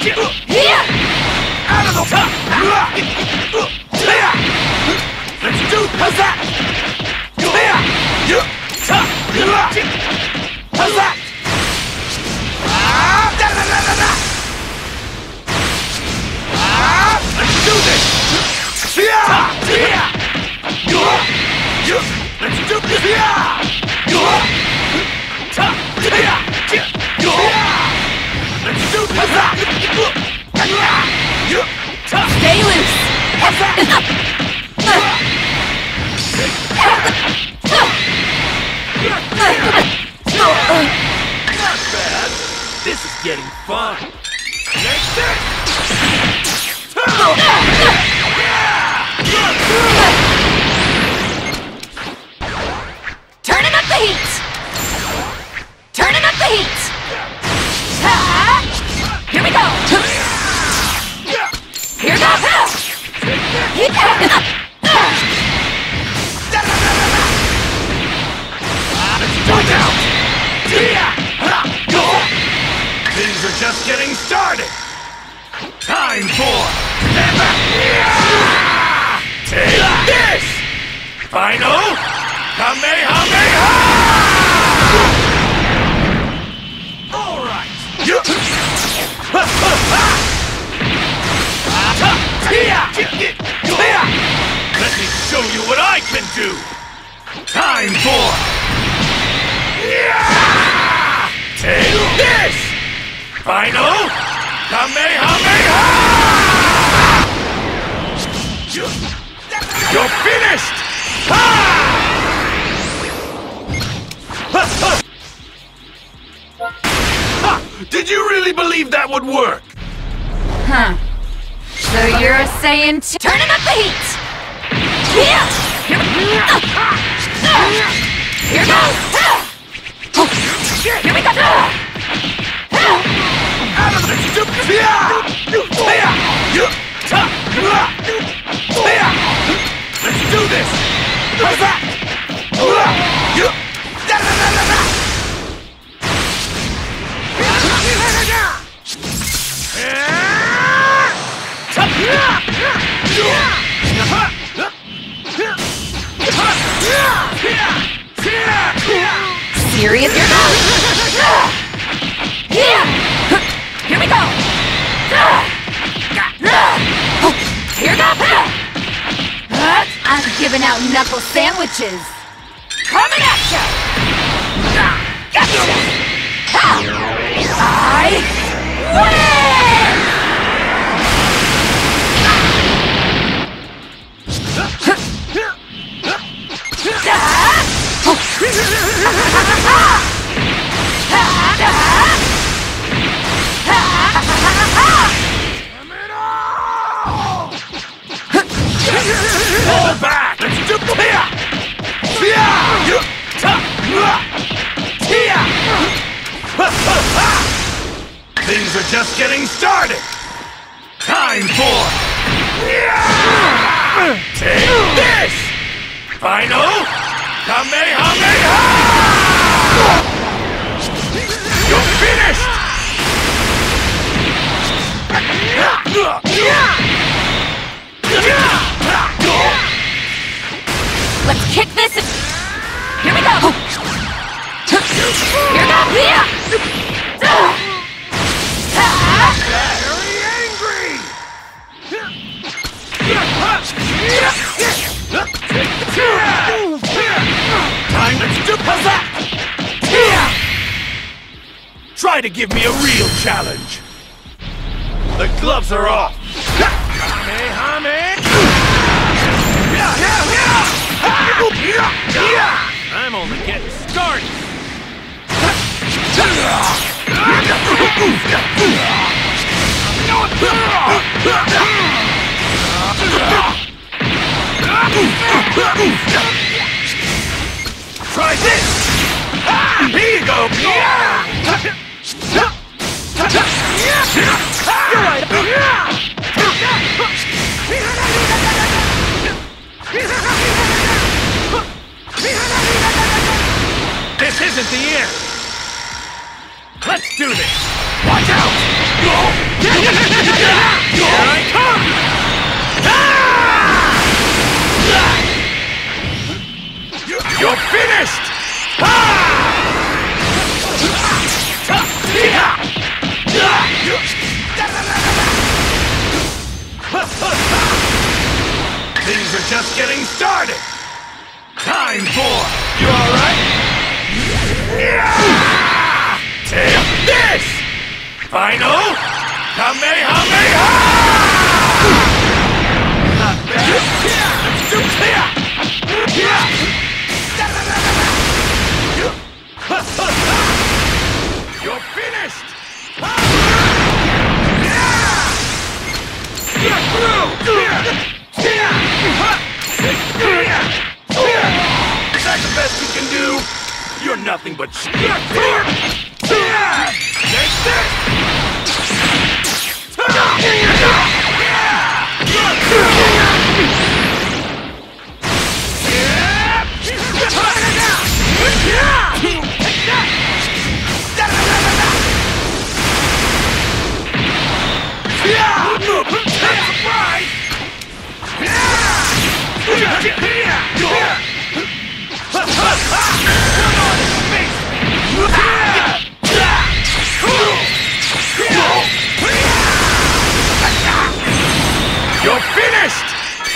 Out of the top! Let's do how's that? How's that? Let's do this! Let's do this! Let's do Stay loose! Not bad. This is getting fun. Next step. Turning up the heat! Turning up the heat! Here we go! Here goes! Watch out! Things are just getting started. Time for take this! Final Kamehameha! All right. Let me show you what I can do. Time for take this! Final Kamehameha! You're finished! Ha! Did you really believe that would work? Huh. So you're saying turning up the heat! Here goes! Here we go! Out of the stupid! Let's do this! How's that? Serious? Here goes! Here we go! Here goes! I'm giving out knuckle sandwiches! Coming at ya! Gotcha! I win! Fall back! Let's do Things are just getting started! Time for take this! Final Kamehameha! You're finished! Let's kick this and... Here we go! Here goes! Very angry! Time to do that! Try to give me a real challenge! The gloves are off! I'm only getting started! Try this! Here you go! You're right! This isn't the end! Let's do this! Watch out! I come! You're finished! Things are just getting started! Time for... You alright? Take this! Final Kamehameha! Not bad! Let's do You're finished! Get through! Is that the best you can do? You're nothing but shit! Take this! You're finished!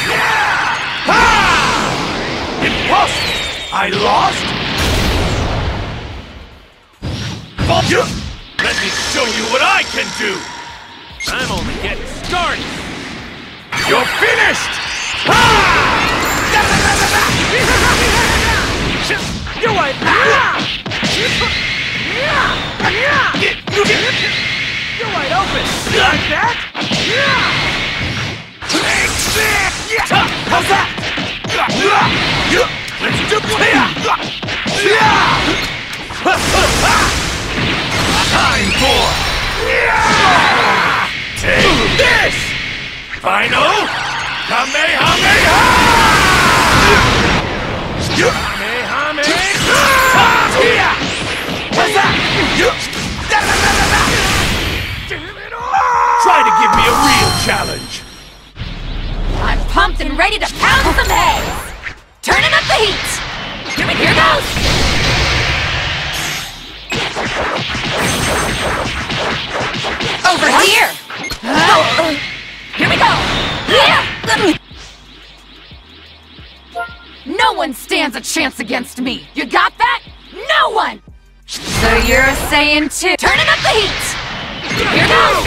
Impossible! I lost? Let me show you what I can do! I'm only getting started! You're finished! You're right! You're wide open! Like that? How's that? Let's do Time for... Take this! Final Kamehameha! Kamehameha! What's that? Try to give me a real challenge! I'm pumped and ready to pound some heads! Turning up the heat! Here goes! Over here! Here we go! No one stands a chance against me! You got that? No one! So you're a Saiyan too! Turning up the heat! Here goes!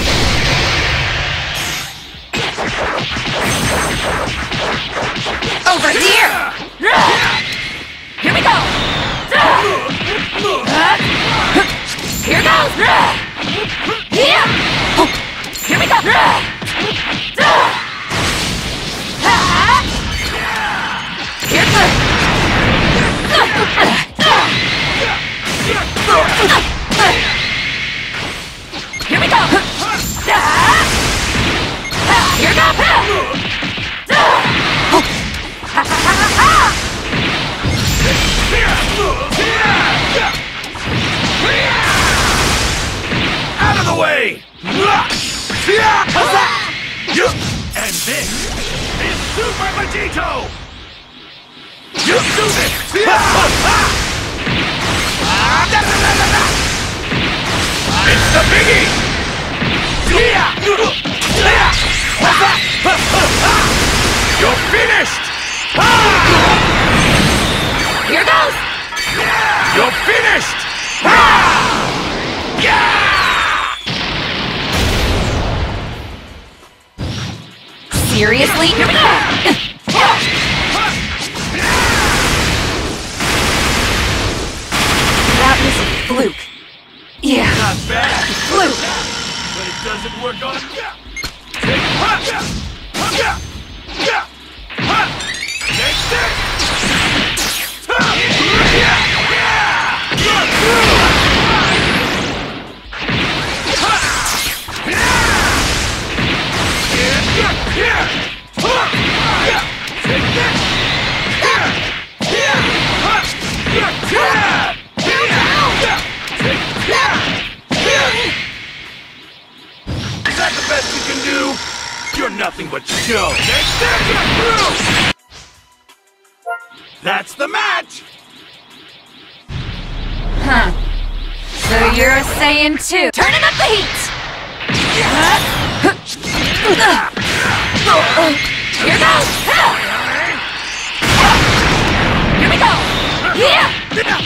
Over here! Here we go! Here goes! Here we go! Here we go! Here goes! Out of the way! And this is Super Vegito! You do this! It's the biggie! You're finished! Here goes! You're finished! Seriously? Here we go! That was a fluke. Yeah. Not bad. Fluke. But it doesn't work on... Take this! Is that the You're nothing but show. That's the match! Huh. So you're a Saiyan too. Turning up the heat! Here goes! Here we go! Here goes!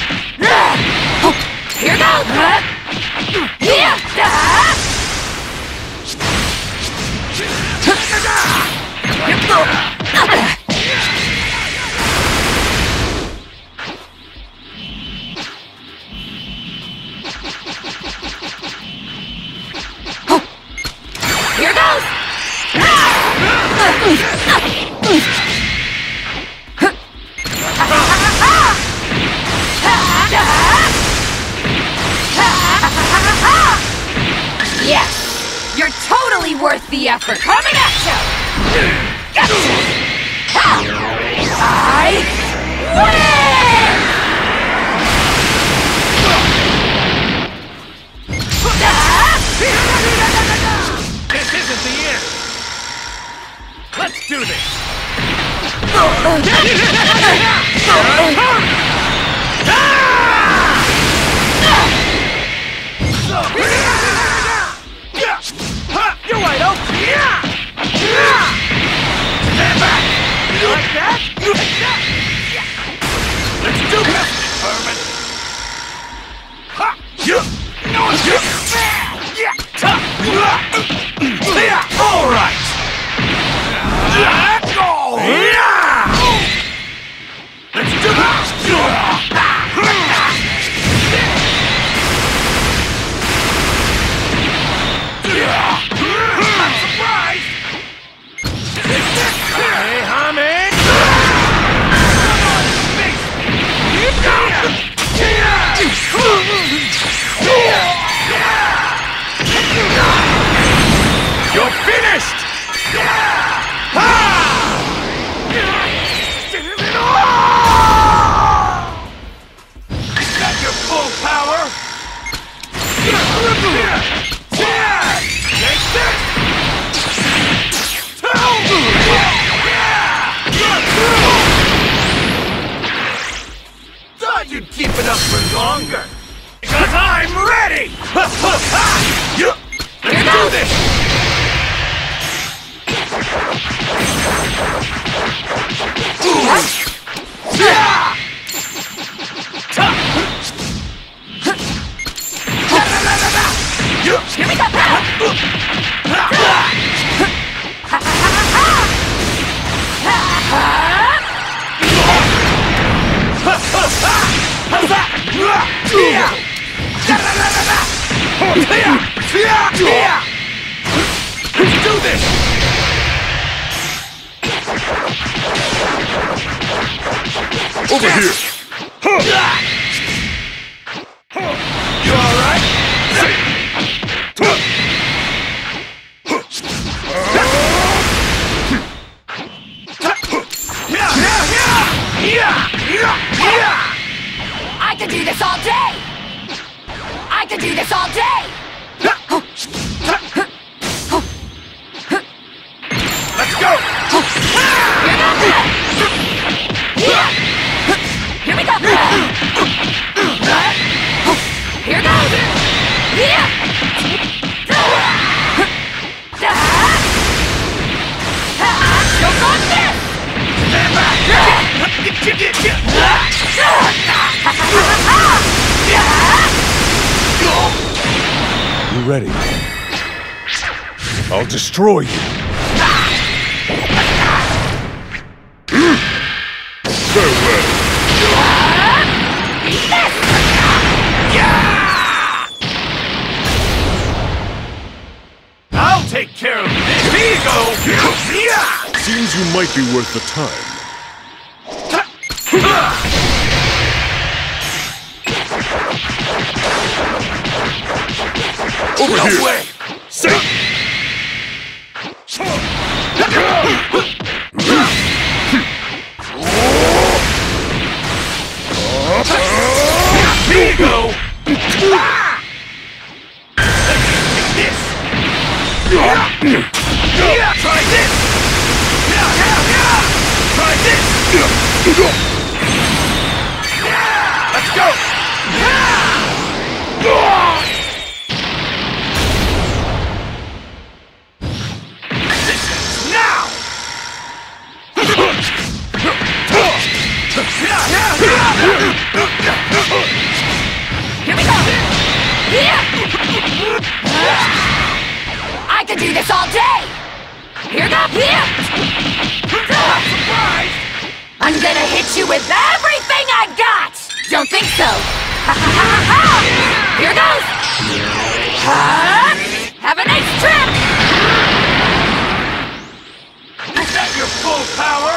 Here goes! Yes! You're totally worth the effort! Coming at you! Gotcha! I win! This isn't the end! Let's do this! You're wide open! Stand back! You like that? Let's do this, Herman! All right! Let's do this! I'm surprised! Hey, Hamid! You're finished! Is that your full power? Take this! Thought you'd keep it up for longer! Because I'm ready! Let's do this! Here we go! How's that? Let's do this! Over here! You alright? I could do this all day! I could do this all day! Let's go! Here we go! Here goes! Yeah! Don't want this! Stand back! You ready? I'll destroy you. Farewell. I'll take care of this. Here you go. Seems you might be worth the time. Over here. Way. Sit. Here you go. Let's take this. Try this! Try this! Let's go! This ends now! Here we go! I could do this all day! Here goes! I'm gonna hit you with everything I got! Don't think so! Here goes! Have a nice trip! Is that your full power?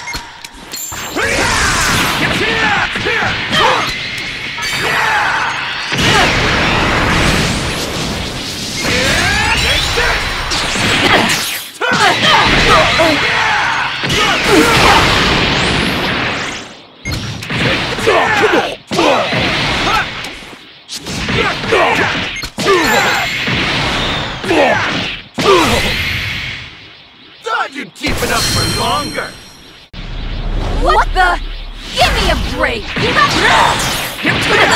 Thought you'd keep it up for longer. What the? Give me a break! You got... Here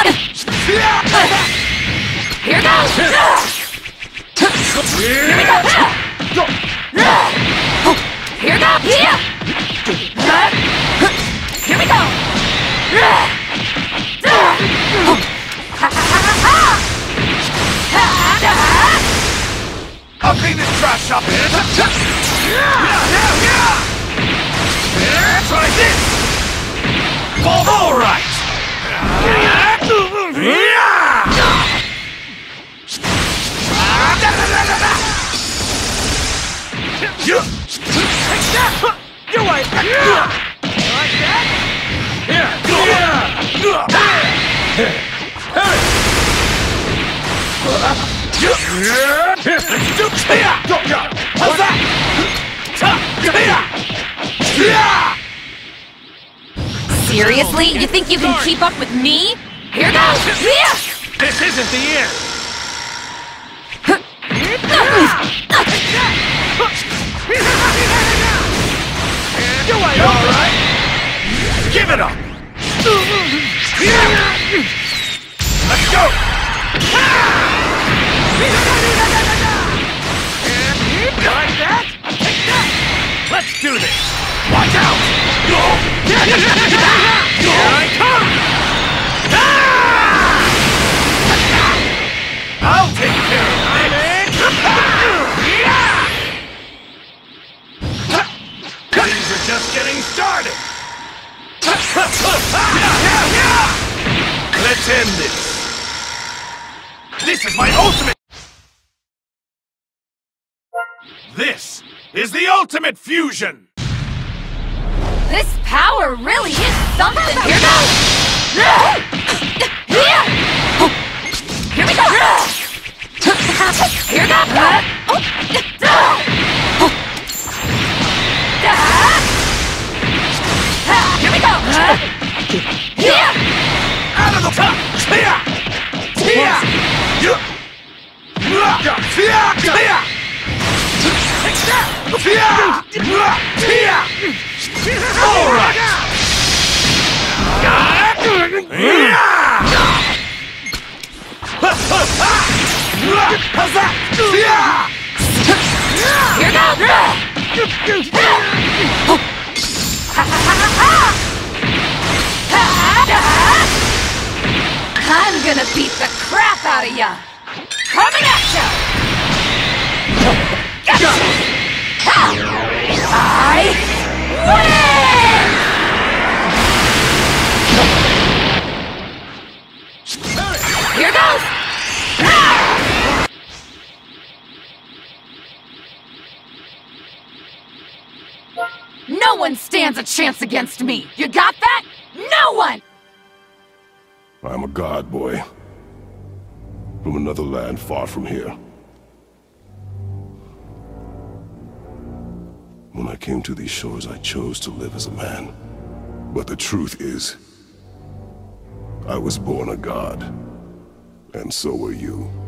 goes! Here we go! Here goes! Here we go! I'll clean this trash up! Try this! All right! You like that? How's that? Seriously? You think you can keep up with me? Here goes! This isn't the end! You ain't alright! Give it up! Let's go! Like that? Let's do this! Watch out! Here I come! I'll take care of this! Things are just getting started! Let's end this! This is my ultimate... This is the ultimate fusion! This power really is something! Here goes! Here we go! Here goes! Here we go! Out of the top! All right! How's that? Here goes! I'm gonna beat the crap out of ya! Coming at ya! Gotcha! I win! Here goes! No one stands a chance against me! You got that? No one! I'm a god, boy. From another land far from here. When I came to these shores, I chose to live as a man. But the truth is, I was born a god. And so were you.